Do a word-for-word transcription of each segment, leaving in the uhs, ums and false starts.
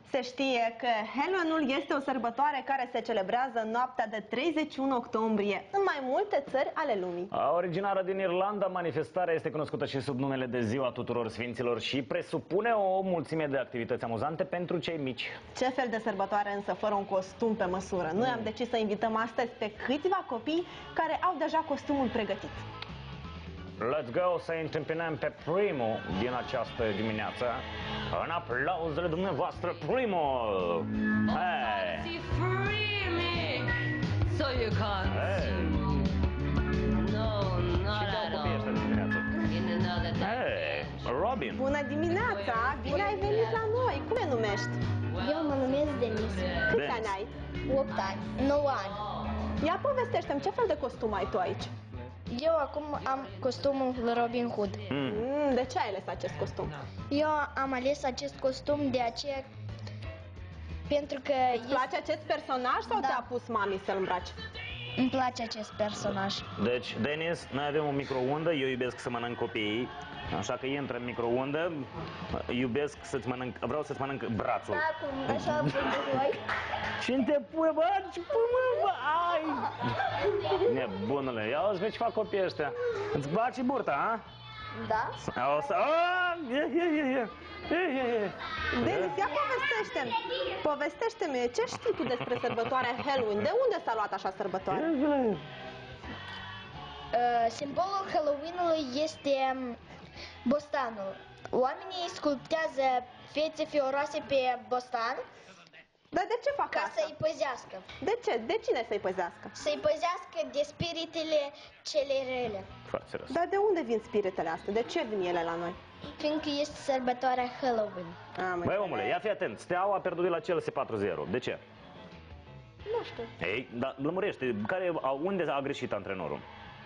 Se știe că Halloween-ul este o sărbătoare care se celebrează în noaptea de treizeci și unu octombrie în mai multe țări ale lumii. Originară din Irlanda, manifestarea este cunoscută și sub numele de Ziua Tuturor Sfinților și presupune o mulțime de activități amuzante pentru cei mici. Ce fel de sărbătoare însă fără un costum pe măsură? Noi am decis să invităm astăzi pe câțiva copii care au deja costumul pregătit. Let's go să întâmpinăm pe primul din această dimineață. În aplauzele dumneavoastră, primul! Hey! Hey! Robin! Bună dimineața! Bine ai venit la noi! Cum te numești? Eu mă numesc Denis. Câți ani ai? opt ani. nouă ani. Ia povestește-mi, ce fel de costum ai tu aici? Eu acum am costumul Robin Hood. Mm. De ce ai ales acest costum? Eu am ales acest costum de aceea pentru că... Îți place acest personaj sau Da. te-a pus mami să-l îmbraci? Îmi place acest personaj. Deci, Denis, noi avem o microundă, eu iubesc să mănânc copiii, așa că intră în microundă, iubesc să-ți mănânc, vreau să-ți mănânc brațul. Da, cum așa am făcut voi. Cine te pune, bă? Ce pui, mă, bă? Ai! Nebunule, ia uzi, vezi ce fac copiii ăștia. Îți place burta, a? Da? O să... A, e, e, e, e. E, e, e. Denis, ia povestește-mi! Povestește-mi, ce știi tu despre sărbătoarea Halloween? De unde s-a luat așa sărbătoare? Uh, simbolul Halloween-ului este um, bostanul. Oamenii sculptează fețe fioroase pe bostan Dar de ce fac ca asta? să-i păzească. De ce? De cine să-i păzească? Să-i păzească de spiritele cele rele. Foarte serios. Dar de unde vin spiritele astea? De ce vin ele la noi? Fiindcă este sărbătoarea Halloween. Am Băi, omule, ia fi atent, Steaua a pierdut de la Chelsea patru zero. De ce? Nu știu. Ei, dar lămurește, care, a, unde a greșit antrenorul?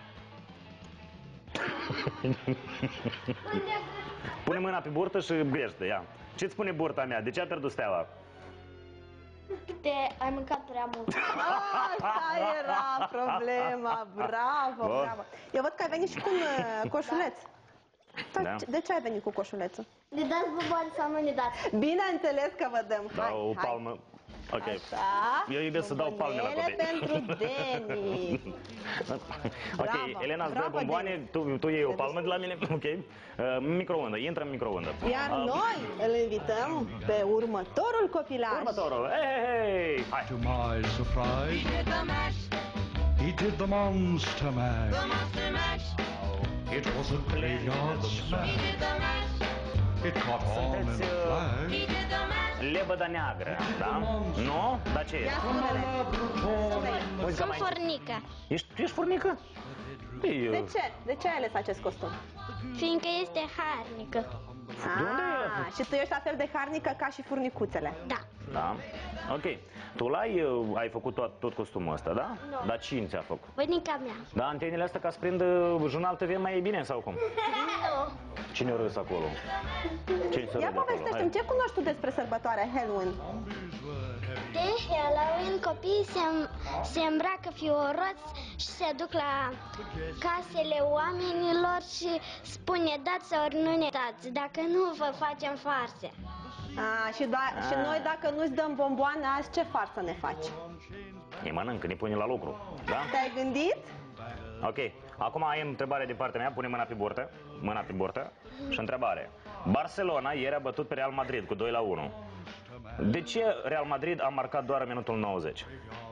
Pune mâna pe burtă și grește, ia. Ce-ți spune burta mea? De ce a pierdut Steaua? Te ai mâncat prea mult. Asta era problema, bravo, Bun. bravo. Eu văd că ai venit și cu un uh, coșuleț. Dar Da. De ce ai venit cu coșulețul? Ne dați bomboane sau nu ne dați? Bineînțeles că vă dăm. Da, Hai, o hai. palmă. Ok. Așa. Eu iubesc să dau palme la Bombonele copii. pentru Denis. Ok, Bravo, Elena îți dă bravo, bomboane, Denis. tu, tu iei o palmă de la mine, ok? Uh, microundă, intră în microundă. Iar Uh, noi îl invităm pe următorul copilaj. Următorul, hei, hei, hei, hai! To my surprise, He did the mash, he did the monster mash. the monster mash. It was a graveyard He smash. did the mash, It caught on in Sunteți, a uh, flash. he did the mash. Lebăda neagră, da? Nu? Dar ce e? Ia spune-le. Uite că Sunt mai... fornică. Ești, ești furnică? Păi, De uh, ce? De ce ai ales acest costum? Fiindcă este harnică. De unde e? Ah, și tu ești la fel de harnică ca și furnicuțele. Da. Da? Ok. Tu l-ai, uh, ai făcut tot, tot costumul ăsta, da? Nu. Dar cine ți-a făcut? Bănica mea. Da, antenele astea ca să prindă jurnal T V mai e bine sau cum? Nu. Cine o râs acolo? Cine se Ia râde acolo? povestește-mi, Hai. ce cunoști tu despre sărbătoarea Halloween? De Halloween copiii se, se îmbracă fioroți și se duc la casele oamenilor și spune dați ori nu ne dați, dacă nu vă facem farse. Ah, și, da, și noi dacă nu-ți dăm bomboane azi, ce farsă ne faci? Ne mănâncă, ne pune la lucru, da? Te-ai gândit? Ok. Acum ai întrebare din partea mea, pune mâna pe burtă, mâna pe burtă și întrebare. Barcelona ieri a bătut pe Real Madrid cu doi la unu. De ce Real Madrid a marcat doar în minutul nouăzeci?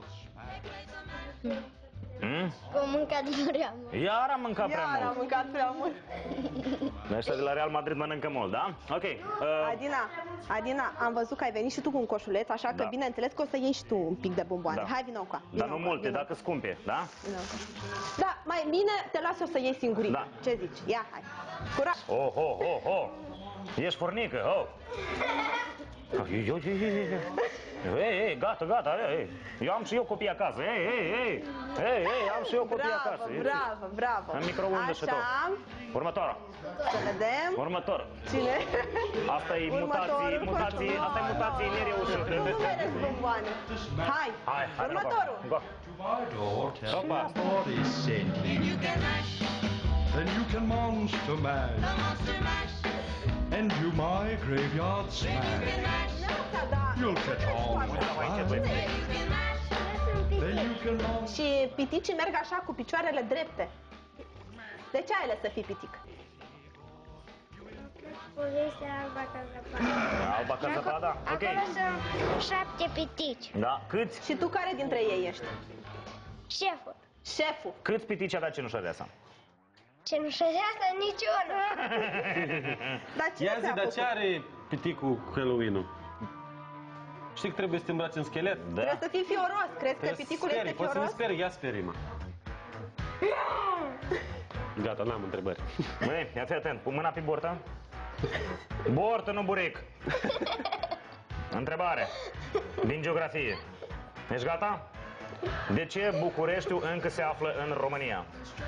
Hmm? Că am mâncat prea mult. Iar am mâncat prea Iar am mult. mâncat prea mult. Ăștia de la Real Madrid mănâncă mult, da? Ok. Uh, Adina, Adina, am văzut că ai venit și tu cu un coșuleț, așa că Da. bineînțeles că o să iei și tu un pic de bomboane. Da. Hai, vină cu dar nu multe, dacă scumpe, da? Da, mai bine te las eu să iei singuric. Da. Ce zici? Ia, hai. Curaj. Oh, oh, oh, oh. Ești furnică, oh. Ei, ei, ei, ei, ei. Ei, ei, gata, gata, ei. Eu am și eu copii acasă, ei, ei, ei. Ei, ei, am și eu copii Bravo, acasă. bravo, bravo. În microundă și tot. Așa, Următorul. să vedem. Următor. Cine? Asta e mutații, Următorul mutații, costum. asta e mutații Nu, nereușite. Nu, nu merezi bomboane. Hai, Hai, hai, următorul. Go. To my door, tell Opa. me what is sent. Then you can mash, Then you can monster mash. the monster mash. And do my graveyard Then you smash. can mash, Neața, da, You'll catch on with Uite, mai încet, fun. băieți. Then you can monster. Și piticii merg așa cu picioarele drepte. De ce ai ales să fii pitic? Povestea Alba ca zăpada. Alba ca zăpada? Ok. Acolo sunt șapte pitici. Da, câți? Și tu care dintre ei ești? Șeful. Șeful. Câți pitici avea cenușăreasa? Cenușăreasă niciunul. Dar cine Ia ți-a zi, dar făcut? ce are piticul cu Halloween-ul? Știi că trebuie să te îmbraci în schelet? Da. Trebuie să fii fioros. Crezi că Trebuie să piticul speri, este poți să ne fioros? speri, ia sperii-mă. Gata, n-am întrebări. Băi, ia fi atent, pun mâna pe bortă. Bortă, nu buric. Întrebare. Din geografie. Ești gata? De ce Bucureștiul încă se află în România?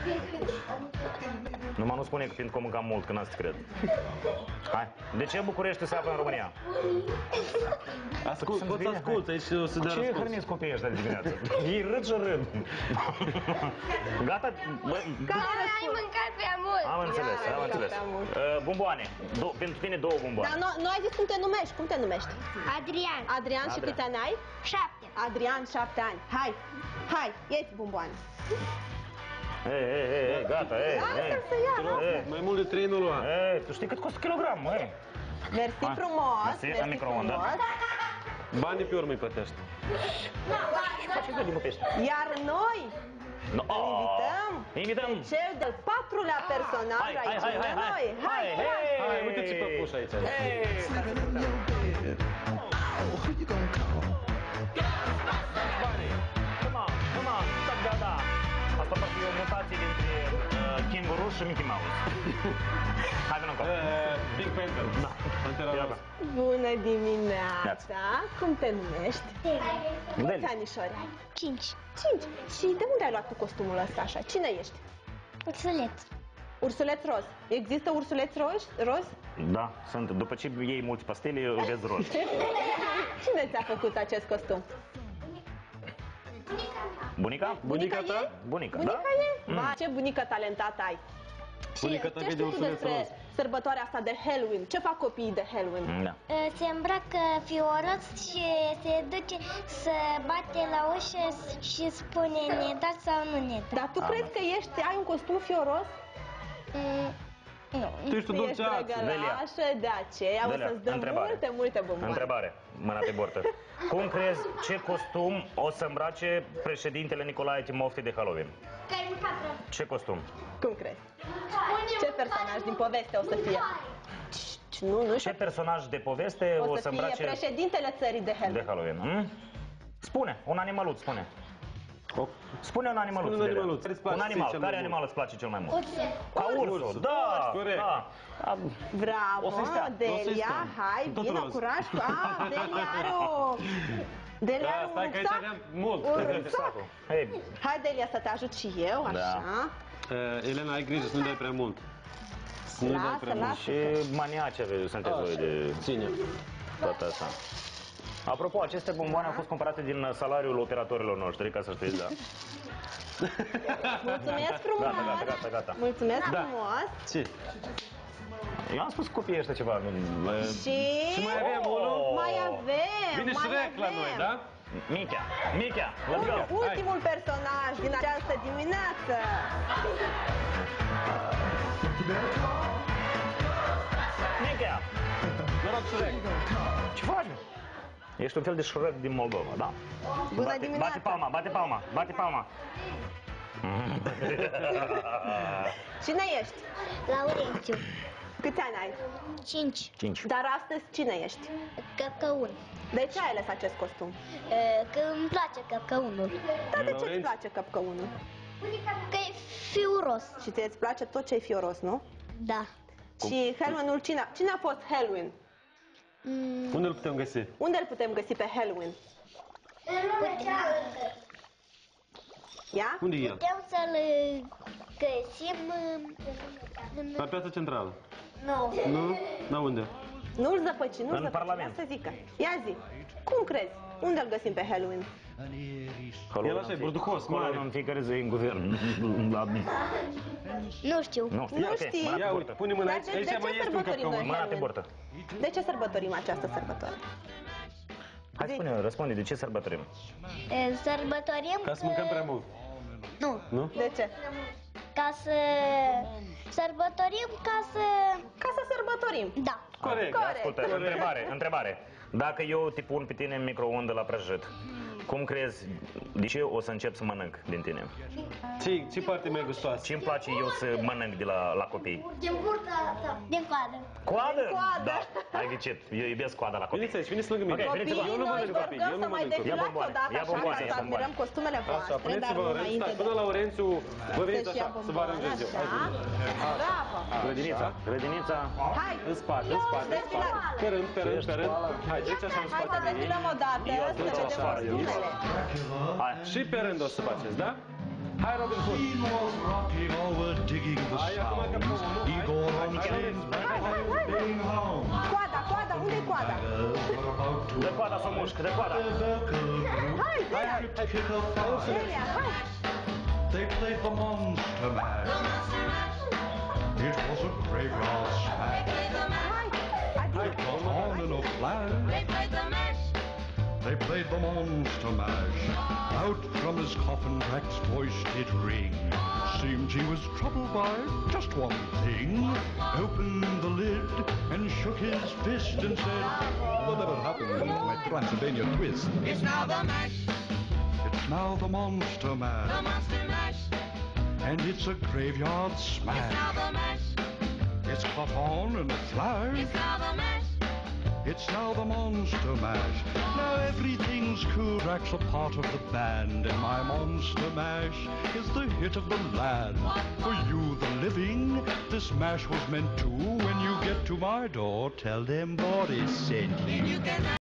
Numai nu spune că fiindcă o mâncam mult, că n-ați să cred. Hai. De ce Bucureștiul se află în România? Ascult, Să-mi poți să vine, asculți, aici o să dea Ce răspuns. hrăniți copiii ăștia de dimineață? Ei râd și râd. Gata? Bă, Care Ai răspuns? mâncat prea mult. am înțeles, Ia, am ai înțeles. prea mult. Uh, bomboane. Do- pentru tine două bomboane. Dar nu, nu ai zis cum te numești. Cum te numești? Adrian. Adrian și Adrian. câți ani ai? Șapte. Adrian, șapte ani. Hai, hai, ieți bomboane. Ei, ei, ei, ei, gata, ei, ei. Lasă-l să ia, lasă. Ei, Mai mult de trei nu lua. ei, tu știi cât costă kilogram, măi? Mersi Hai. frumos, Mersi, mersi în microondă. frumos. Banii pe urmă îi plătești. Ce gândi, mă, pește? Iar noi No, îl invităm Invităm. cel de-al patrulea personaj Hai, hai, aici hai, lângă hai, hai. noi. Hai, Hai, hai. hai. Hai, uite ce păpuș aici. Hey. Come on, come on, stop gata. Asta poate fi o mutație dintre uh, Kinguru și Mickey Mouse. Hai, vină încă. Eh, Big Panther. Da. Pantera Ia, roz. Bună dimineața! Cum te numești? Câți Deli. anișori ai? Cinci. Cinci. Și de unde ai luat tu costumul ăsta așa? Cine ești? Ursuleț. Ursuleț roz. Există ursuleț roz? roz? Da, sunt. După ce iei mulți pastile, îl vezi roz. Cine ți-a făcut acest costum? Bunica? Bunica ta? ei? Bunica, Bunica da? e? Va, ce bunică talentată ai! Bunica Și ta ce vede știi tu ursuleț despre roz. sărbătoarea asta de Halloween? Ce fac copiii de Halloween? Da. Se îmbracă fioros și se duce să bate la ușă și spune ne dați sau nu ne dați. Dar tu Am crezi că ești, ai un costum fioros? Mm, nu. Tu ești o Tu ești dulceață. drăgălașă, de aceea o Delia, să-ți dăm întrebare. multe, multe bomboane. Întrebare, mâna pe bortă. Cum crezi, ce costum o să îmbrace președintele Nicolae Timofte de Halloween? Ce costum? Cum crezi? Ce personaj din poveste o să fie? Ci, Nu, nu Ce știu. personaj de poveste O o să să fie îmbrace președintele țării de de Halloween. Halloween? Hm? Spune, un animăluț, spune. O- Spune un animăluț. Spune un Delia. animăluț. Care îți place Un animal. cel Care mai animal îți place cel mai mult? Ursul. Ca ursul. Ursul. Da, Corect. da. Am- Bravo, O să-i stea, o să-i Delia, stea. hai, Tot vină, roz. curaj. Ah, Delia are o... Delia Da, are un stai că aici rucsac. aveam mult. Un Uite rucsac. sacul. Hei, Hai, Delia, să te ajut și eu, așa. Eh, Elena, ai grijă să nu dai prea mult. Să nu dai Lasă, prea mult. lasă. și maniaci aveți, sunteți voi de Ține. toată asta. Apropo, aceste bomboane au fost cumpărate din salariul operatorilor noștri, ca să știți, da. Mulțumesc frumos. Gata, gata, gata, gata. Mulțumesc Da. frumos. Ce? Eu am spus copiii ăștia ceva. nu- Și... Și mai avem unul? Mai avem, Vine și mai Rec la avem. noi, da? Michea, Michea, let's go. Ul- Ultimul personaj din această dimineață. Michea, Noroc și Rec. ce faci? Ești un fel de Shrek din Moldova, da? Bună bate, dimineața. Bate palma, bate palma, bate palma. Cine ești? Laurențiu. Câți ani ai? Cinci. Cinci. Dar astăzi cine ești? Căcăun. De ce ai ales acest costum? E, Că îmi place căcăunul. Dar de ce îți Laurențiu. place căpcăunul? Că e fioros. Și ție îți place tot ce e fioros, nu? Da. Și Halloween-ul, cine, cine a fost Halloween? Mm, Unde îl putem găsi? Unde îl putem găsi pe Halloween? Ia? Unde e el? putem să-l găsim în... La piața centrală. Nu. Nu? Da, unde? Nu-l zăpăci, nu-l În zăpăci. Parlament. Ia să zică. Ia zi. Cum crezi? Unde îl găsim pe Halloween? El așa e, burducos, mare. În fiecare zi în guvern. La- Nu știu. Nu știu, Nu ok, știi. mâna pe Ia bortă. uite, pune mâna Dar aici, de- de aici ce mai este un sărbătorim căpcăun. noi? Mâna pe bortă. De ce sărbătorim această sărbătoare? Hai spune, răspunde, de ce sărbătorim? E, Sărbătorim Ca să mâncăm prea mult. Nu, Nu? De ce? ca să sărbătorim ca să... Ca să sărbătorim. Da. Corect. Corect. Ascultă, întrebare, întrebare. Dacă eu te pun pe tine în microondă la prăjit, cum crezi, de ce o să încep să mănânc din tine? Ce, ce parte mai gustoasă? Ce îmi place eu să mănânc de la, la copii? Din burta ta. Din coadă. Coadă? Coadă. Da, ai ghicit. Eu iubesc coada la copii. Veniți aici, veniți lângă mine. Ok, veniți-vă. Copiii, Eu nu noi mănânc vă copii, rugăm eu să nu mai mănânc copii. Ia defilați bomboane, odată ia așa, bomboane, ca ia să bomboane. admirăm costumele Așa, voastre, dar puneți-vă, nu Laurențiu, înainte stai, de... până Laurențiu, vă veniți Să-și ia așa, să vă aranjez eu. Hai, bomboane, veniți. așa. Bravo! Grădinița, grădinița. Hai! În spate, în spate, în spate. Pe rând, pe rând, pe rând. Hai, treceți așa în Hai să spatele ei. defilăm odată, Eu să duc vedem o soară, eu. costumele. Hai. Și pe rând o să faceți, da? Hai, Robin Hood. was rocking, all were digging the Hai, acum că sounds. pomul, hai. Igor on Hai, chains, hai, hai, Bagpipe being hound. Coada, coada, unde-i coada? Were about to Dă coada să o mușc, dă coada. Hai, Delia! kick a fire. Delia, hai! They played the monster mash. It was a graveyard smash. Hai! It got on in a flash. They played the mash. They played the monster mash. Out from his coffin, Drac's voice did ring. Seemed he was troubled by just one thing. Opened the lid and shook his fist and said, "Whatever happened to my Transylvania twist?" It's now the mash. It's now the monster The mash, monster mash. and it's a graveyard It's smash. now the mash. It's caught on in a flash. It's now the mash. It's now the monster mash. Now everything's cool. Drac's a part of the band, and my monster mash is the hit of the land. For you, the living, this mash was meant to. When you get to my door, tell them Boris sent you. You can